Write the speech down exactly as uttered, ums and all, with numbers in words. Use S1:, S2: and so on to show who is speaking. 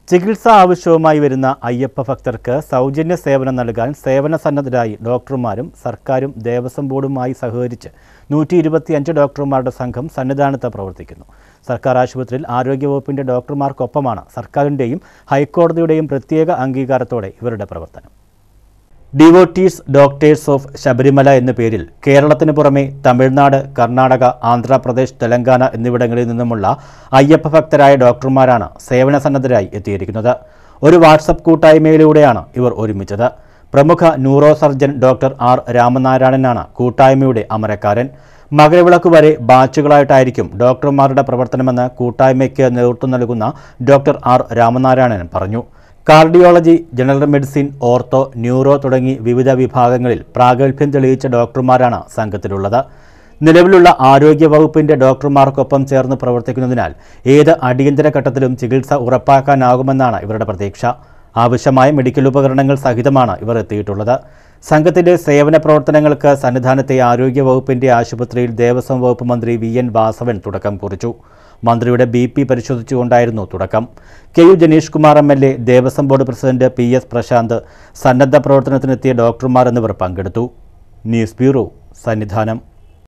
S1: ചികിത്സാ ആവശ്യവുമായി വരുന്ന അയ്യപ്പ ഭക്തർക്ക് സൗജന്യ സേവനം നൽകാൻ സേവന സന്നദ്ധരായി ഡോക്ടർമാരും സർക്കാരും ദേവസ്വം ബോർഡുമായി സഹകരിച്ച് നൂറ്റി ഇരുപത്തിയഞ്ച് ഡോക്ടർമാരുടെ സംഘം സന്നിധാനത്ത് പ്രവർത്തിക്കുന്നു. സർക്കാർ ആശുപത്രിയിൽ ആരോഗ്യവകുപ്പിന്റെ ഡോക്ടർമാർക്കൊപ്പമാണ് സർക്കാരിന്റെയും ഹൈക്കോടതിയുടെയും പ്രത്യേക അംഗീകാരത്തോടെ ഇവരുടെ പ്രവർത്തനം. ഡിവോട്ടീസ് ഡോക്ടേഴ്സ് ഓഫ് ശബരിമല എന്ന പേരിൽ കേരളത്തിന് പുറമെ തമിഴ്നാട്, കർണാടക, ആന്ധ്രാപ്രദേശ്, തെലങ്കാന എന്നിവിടങ്ങളിൽ നിന്നുമുള്ള അയ്യപ്പ ഭക്തരായ ഡോക്ടർമാരാണ് സേവന സന്നദ്ധരായി എത്തിയിരിക്കുന്നത്. ഒരു വാട്സപ്പ് കൂട്ടായ്മയിലൂടെയാണ് ഇവർ ഒരുമിച്ചത്. പ്രമുഖ ന്യൂറോ സർജൻ ഡോക്ടർ ആർ രാമനാരായണനാണ് കൂട്ടായ്മയുടെ അമരക്കാരൻ. മകരവിളക്ക് വരെ ബാച്ചുകളായിട്ടായിരിക്കും ഡോക്ടർമാരുടെ പ്രവർത്തനമെന്ന് കൂട്ടായ്മയ്ക്ക് നേതൃത്വം നൽകുന്ന ഡോക്ടർ ആർ രാമനാരായണൻ പറഞ്ഞു. Cardiology, general medicine, ortho, neuro തുടങ്ങി വിവിധ വിഭാഗങ്ങളിൽ പ്രാഗൽഭ്യം തെളിയിച്ച ഡോക്ടർമാരാണ് സംഘത്തിലുള്ളത്. നിലവിലുള്ള ആരോഗ്യ വകുപ്പിന്റെ ഡോക്ടർമാർക്കൊപ്പം ചേർന്ന് പ്രവർത്തിക്കുന്നതിനാൽ ഏത് അടിയന്തര ഘട്ടത്തിലും ചികിത്സ ഉറപ്പാക്കാനാകുമെന്നാണ് ഇവരുടെ പ്രതീക്ഷ. ആവശ്യമായ മെഡിക്കൽ ഉപകരണങ്ങൾ സഹിതമാണ് ഇവർ എത്തിയിട്ടുള്ളത്. സംഘത്തിന്റെ സേവന പ്രവർത്തനങ്ങൾക്ക് സന്നിധാനത്തെ ആരോഗ്യ വകുപ്പിന്റെ ആശുപത്രിയിൽ ദേവസ്വം വകുപ്പ് മന്ത്രി വി എൻ വാസവൻ തുടക്കം കുറിച്ചു. മന്ത്രിയുടെ ബി പി പരിശോധിച്ചുകൊണ്ടായിരുന്നു തുടക്കം. K U Janeesh Kumar M L A, Devaswom board president P S Prashanth, സന്നദ്ധ പ്രവർത്തനത്തിനെത്തിയ ഡോക്ടർമാർ എന്നിവർ പങ്കെടുത്തു. News bureau, Sannidhanam.